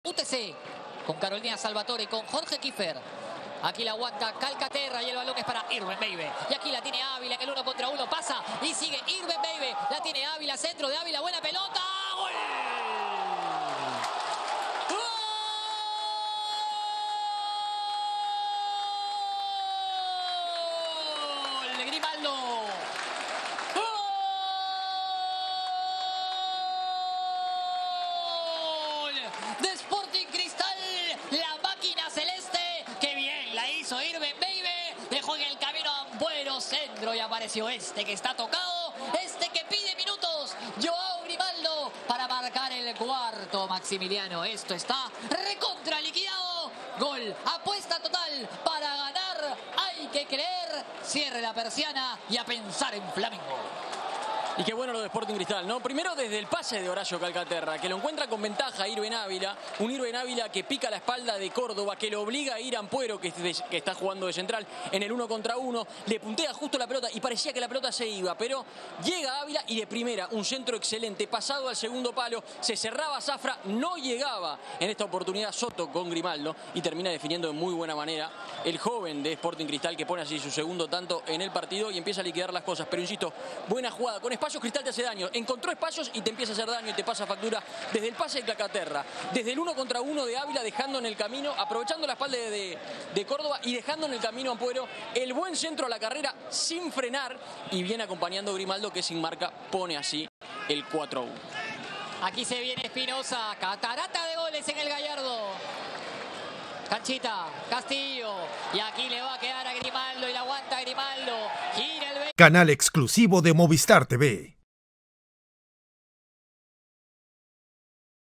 UTC, con Carolina Salvatore y con Jorge Kiefer. Aquí la aguanta Calcaterra y el balón es para Irben Beibe. Y aquí la tiene Ávila en el 1 contra 1. Pasa y sigue Irben Beibe. La tiene Ávila, centro de Ávila. Buena pelota. ¡Gol! ¡Gol! De Grimaldo. ¡Gol! De Sporting Cristal. La máquina celeste. ¡Qué bien la hizo Irben Beibe! Dejó en el camino a Ampuero, centro, y apareció este que está tocado. Este que pide minutos. Joao Grimaldo para marcar el cuarto. Maximiliano, esto está recontra liquidado. Gol, apuesta total para ganar. Hay que creer. Cierre la persiana y a pensar en Flamengo. Y qué bueno lo de Sporting Cristal, ¿no? Primero desde el pase de Horacio Calcaterra, que lo encuentra con ventaja a Irben Ávila. Un Irben Ávila que pica la espalda de Córdoba, que lo obliga a ir a Ampuero, que está jugando de central en el 1 contra 1. Le puntea justo la pelota y parecía que la pelota se iba, pero llega Ávila y de primera, un centro excelente, pasado al segundo palo. Se cerraba Zafra, no llegaba en esta oportunidad Soto con Grimaldo y termina definiendo de muy buena manera el joven de Sporting Cristal, que pone así su segundo tanto en el partido y empieza a liquidar las cosas. Pero insisto, buena jugada, con espacios Cristal te hace daño, encontró espacios y te empieza a hacer daño y te pasa factura desde el pase de Calcaterra, desde el 1 contra 1 de Ávila, dejando en el camino, aprovechando la espalda de Córdoba y dejando en el camino a Ampuero, el buen centro a la carrera sin frenar y viene acompañando Grimaldo, que sin marca pone así el 4-1. Aquí se viene Espinosa, catarata de goles en el Gallardo. Canchita, Castillo, y aquí le va a quedar a Grimaldo y la aguanta Grimaldo. Gira el... Canal exclusivo de Movistar TV.